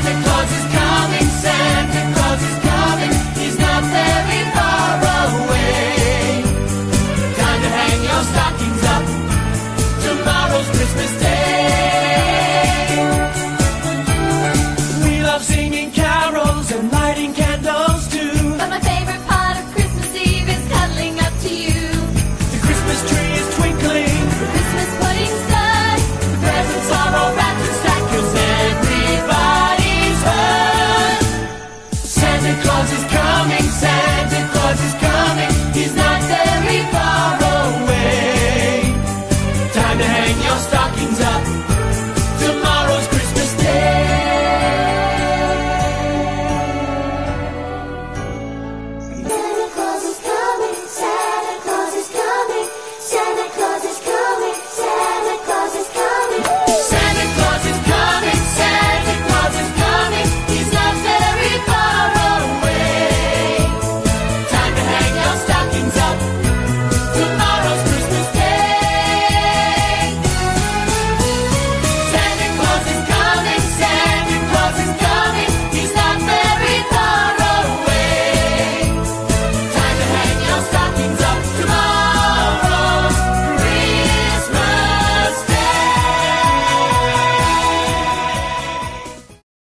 Claus is coming, Santa Claus is coming, he's not very far away. Time to hang your stockings up, tomorrow's Christmas Day. We love singing